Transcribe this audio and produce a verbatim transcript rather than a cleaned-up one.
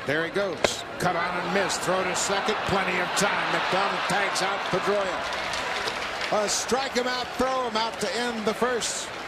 There he goes. Cut on and missed. Throw to second. Plenty of time. McDonald tags out Pedroia. A strike him out, throw him out to end the first.